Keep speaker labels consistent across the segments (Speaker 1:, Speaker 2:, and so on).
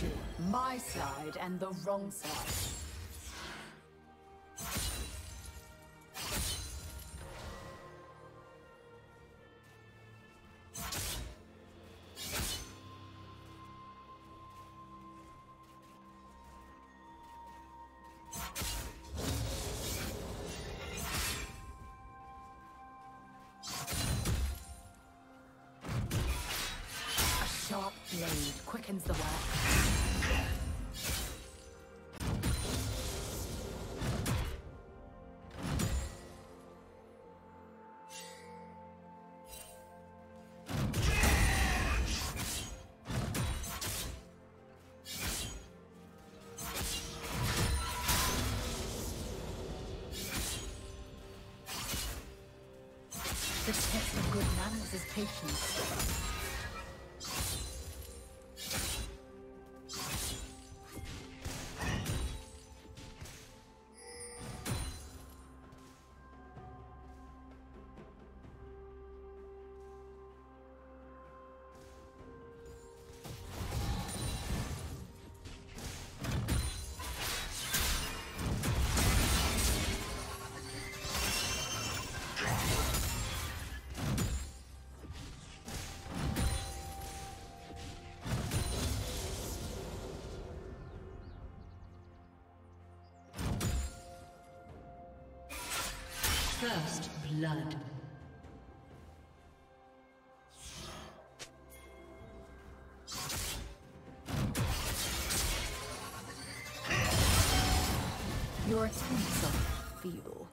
Speaker 1: you. My side and the wrong side. Sharp blade quickens the work. The test of good manners is patience.
Speaker 2: First blood. Your attempts are feeble.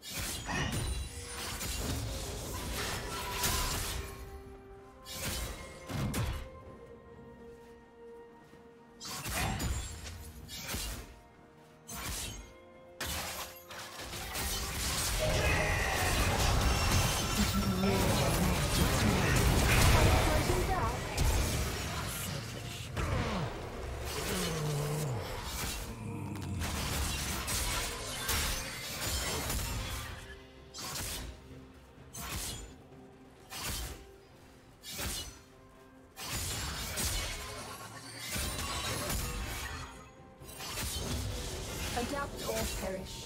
Speaker 2: Adapt or perish.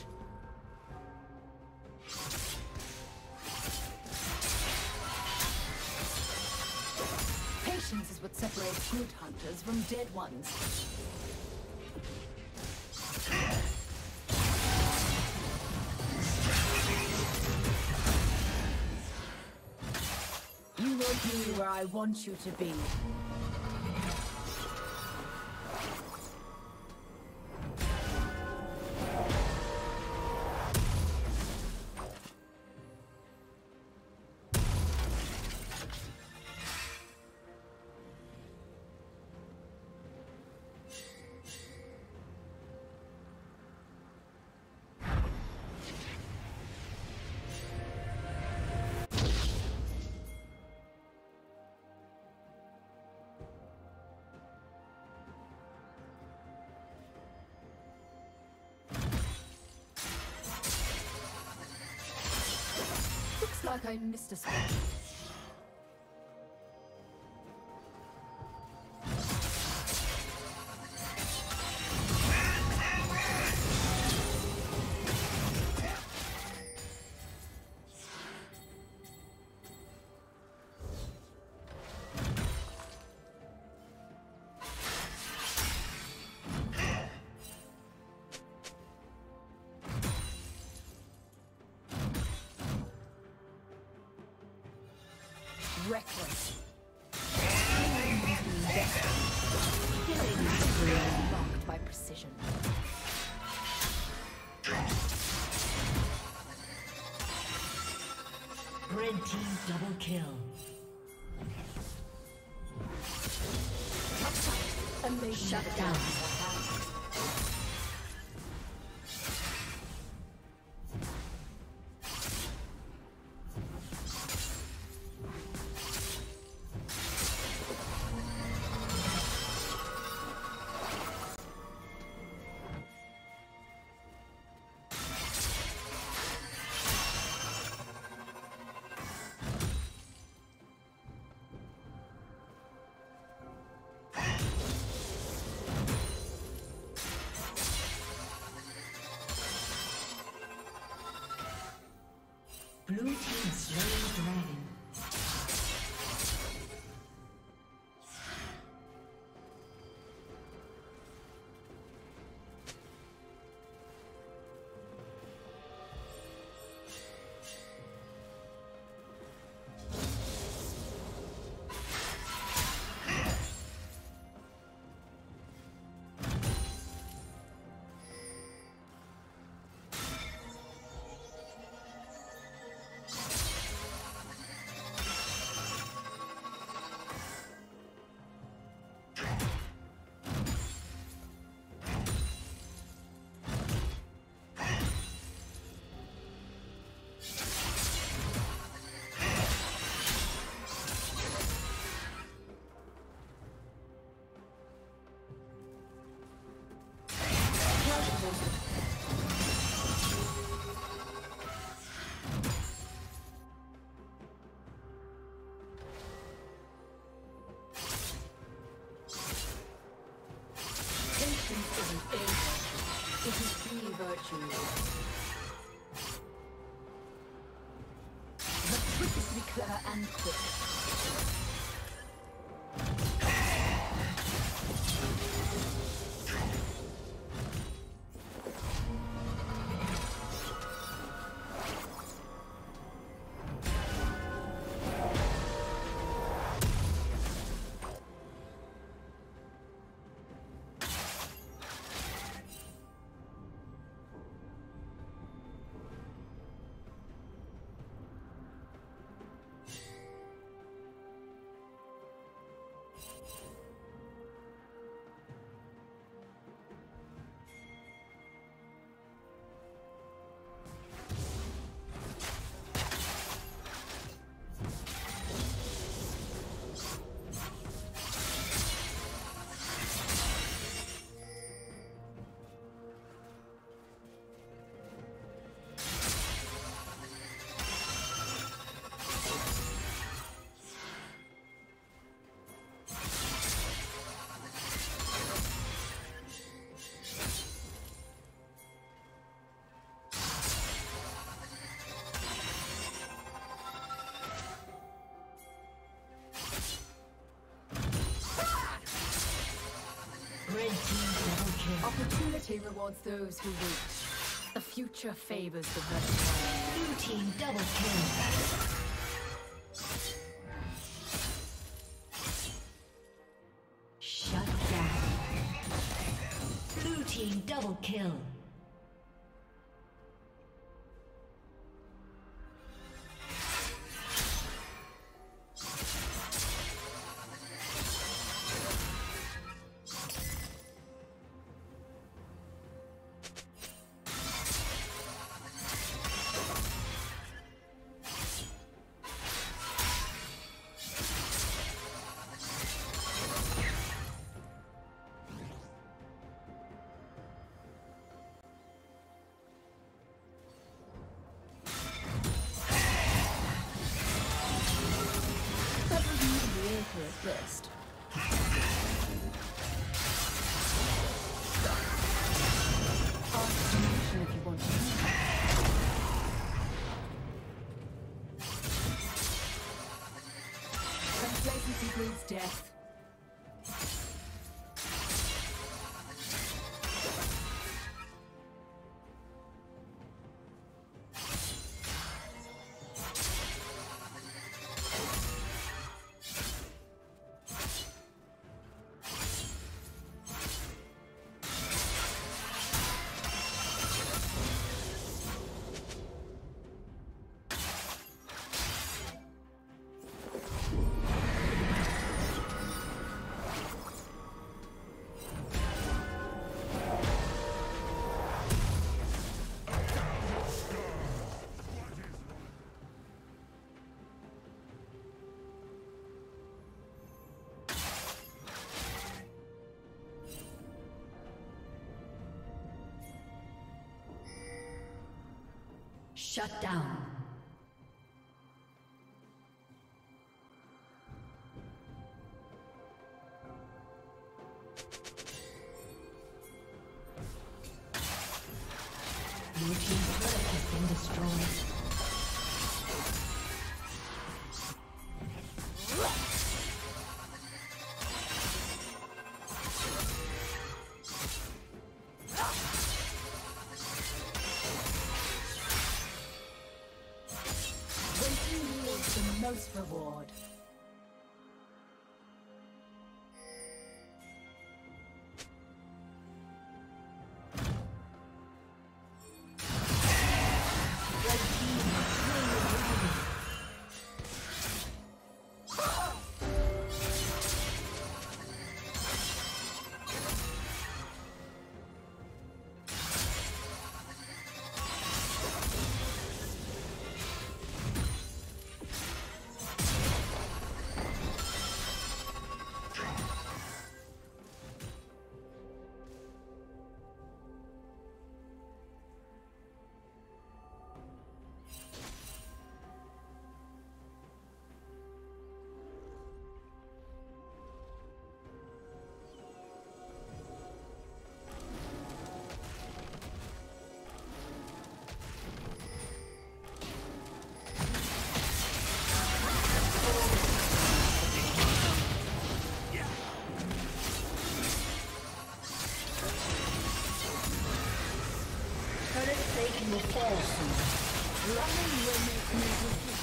Speaker 2: Patience is what separates good hunters from dead ones. You will be where I want you to be. Like I missed a spot. Reckless. Marked by precision. Red team double kill.
Speaker 1: And they
Speaker 2: shut down. Blue team slain the dragon. The trick is to be clever and quick. Opportunity rewards those who reach. The future favors the versatile. Blue team double kill. Shut down. Blue team double kill. Best. Ask permission if you want to. Complacency breeds death. Shut down. Your team's turret has been destroyed. reward.
Speaker 1: Will fall soon. Running will make me repeat.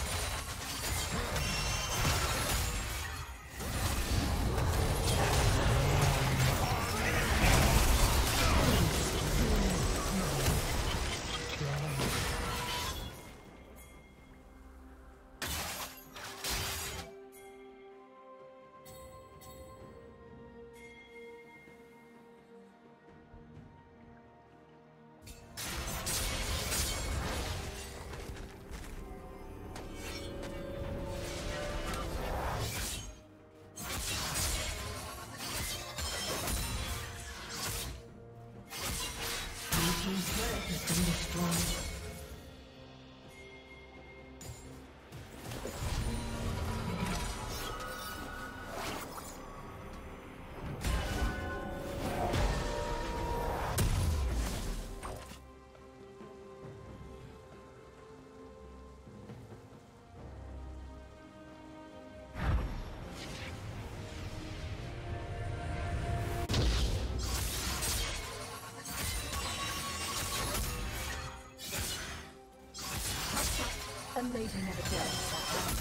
Speaker 1: A lady never does.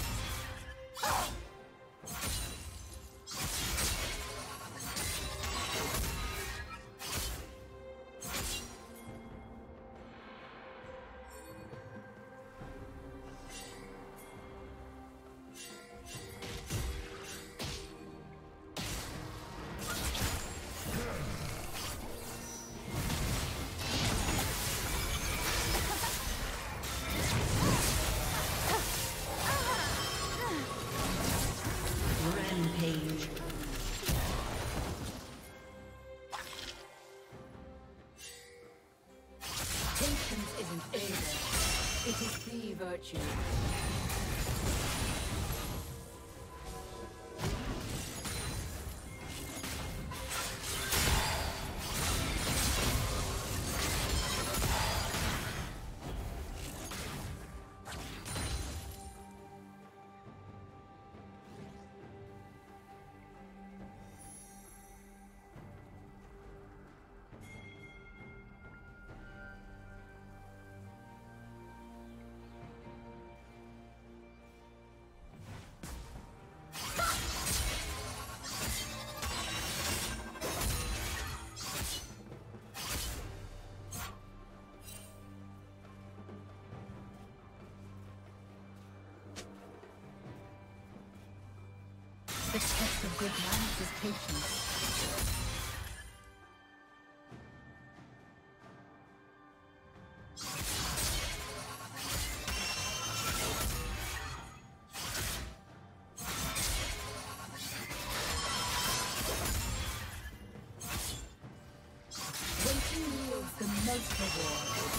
Speaker 1: It is the virtue. The test of good manners is patience. Waiting yields the most reward.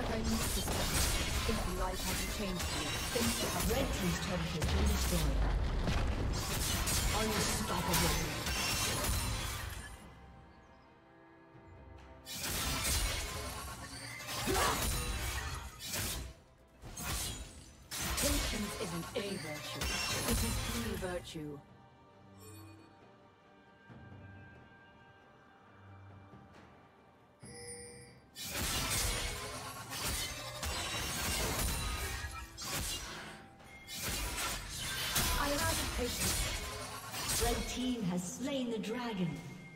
Speaker 2: Chinese system. If life hasn't changed for you, things have
Speaker 1: Red team's turret has been destroyed. Unstoppable.
Speaker 2: Patience isn't a virtue, it is the virtue.
Speaker 1: Red team has slain the dragon.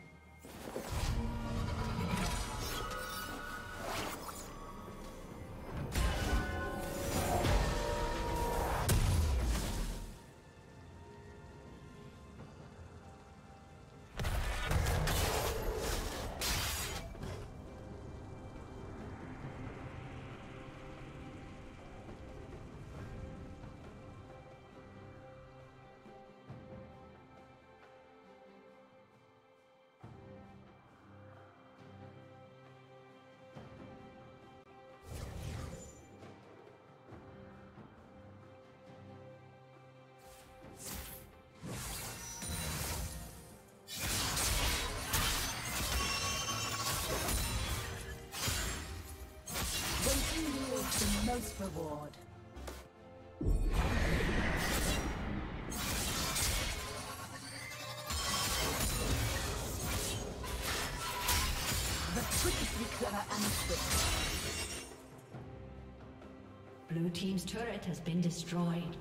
Speaker 2: The most reward. The trick is to be clever and quick.
Speaker 1: Blue team's turret has been destroyed.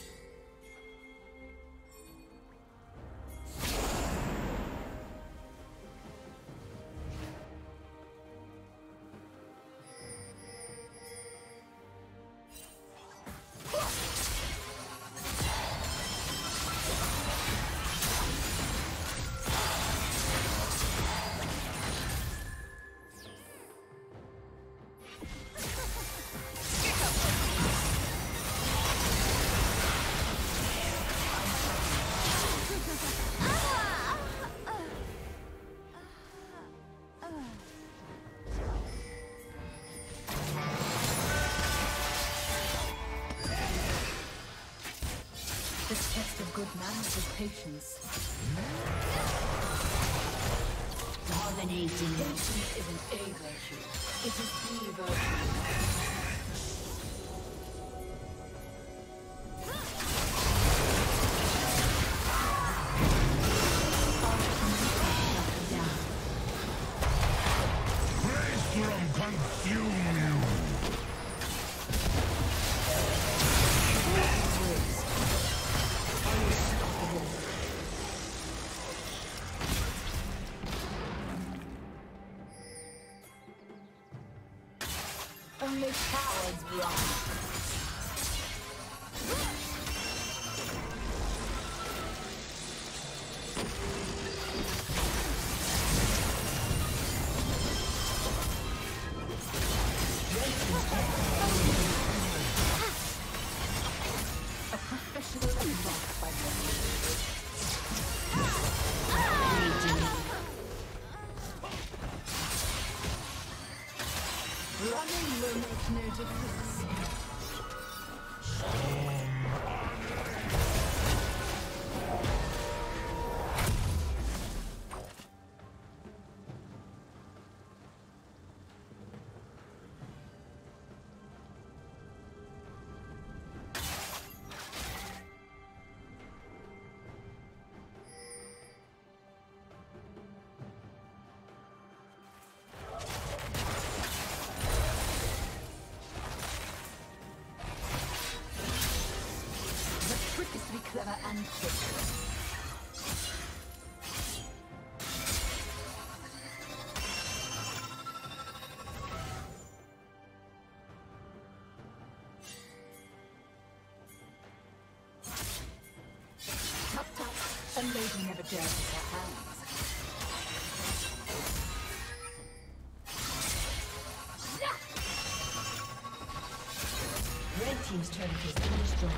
Speaker 2: This test of good manners is patience.
Speaker 1: Dominating.
Speaker 2: Patience isn't a virtue, it is the virtue. Only cowards run. A professional unlocked by running will make no difference. Clever and quick. Tap tap, a lady never dares with her hands.
Speaker 1: Red team's turret has been destroyed.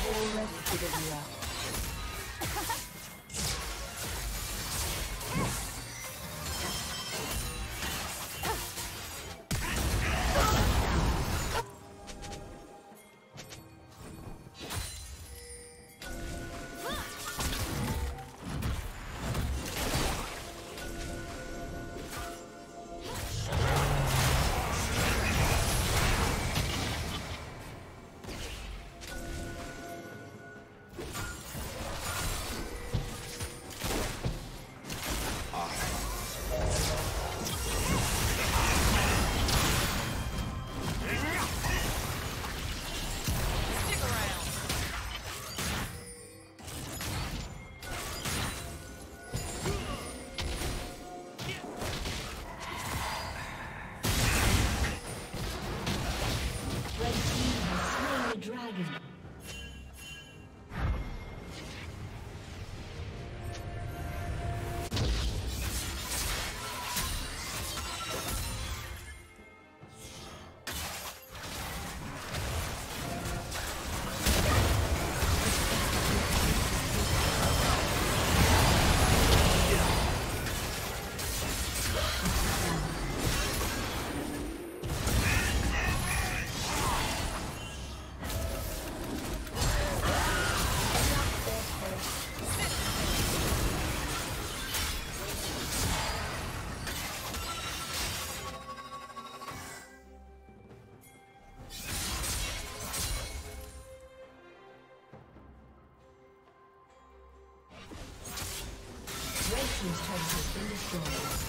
Speaker 1: team's turret has been destroyed.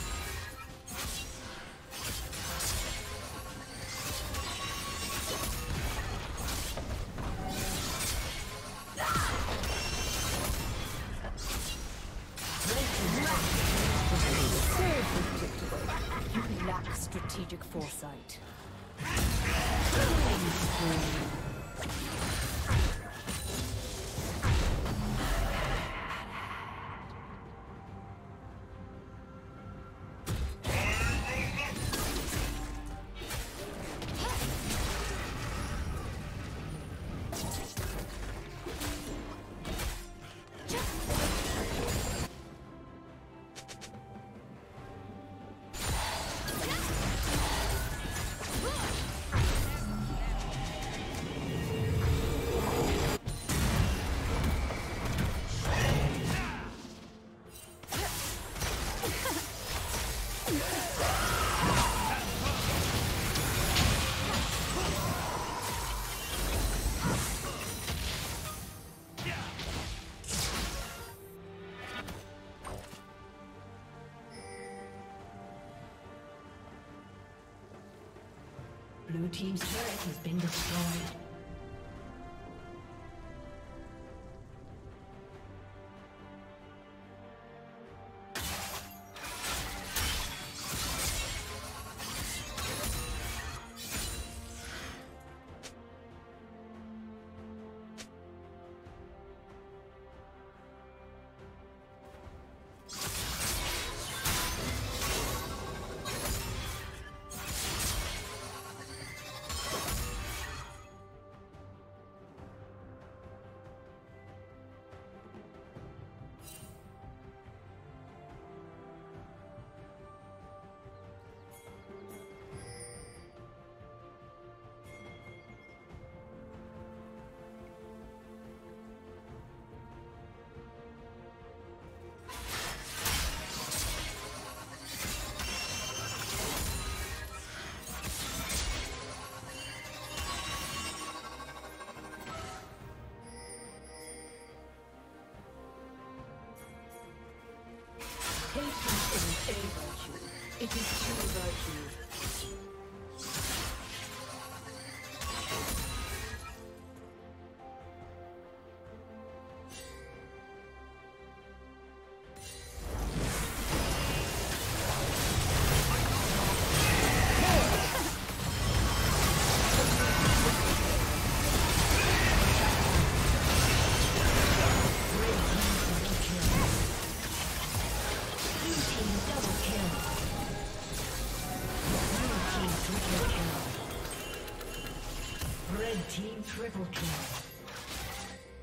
Speaker 2: You lack strategic foresight.
Speaker 1: Blue team's turret has been destroyed. Patience isn't a virtue, it is true virtue. Triple kill.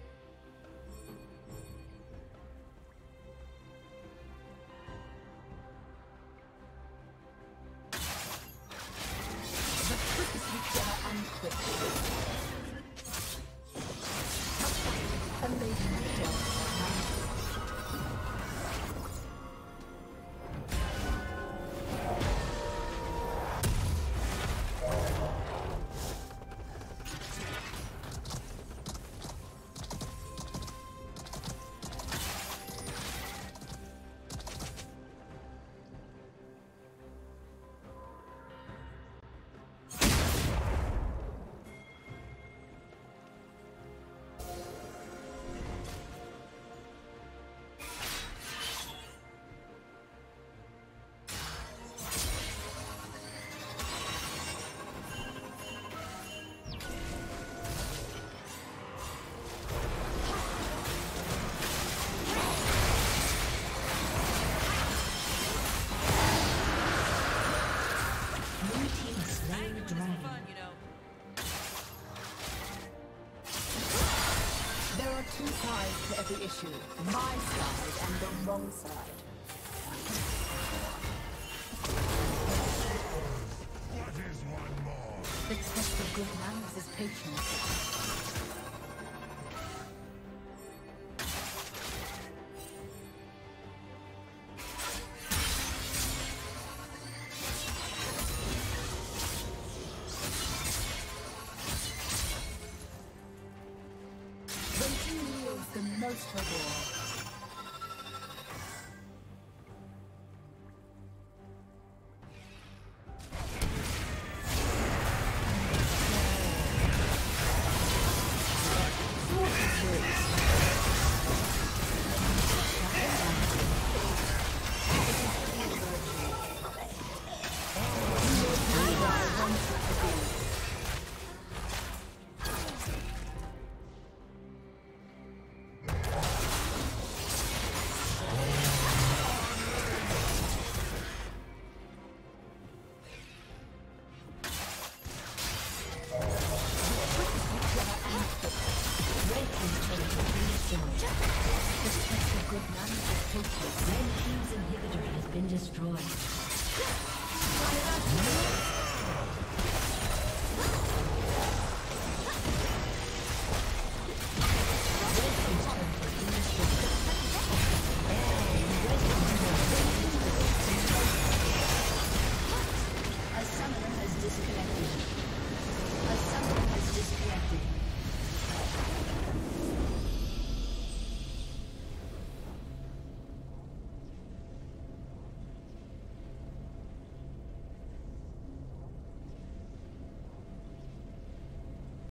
Speaker 2: Blue team slain the dragon.
Speaker 1: There are two sides to every issue. My side and the wrong side.
Speaker 3: What is one more?
Speaker 2: The test of good manners is patience.
Speaker 1: Waiting yields the most reward.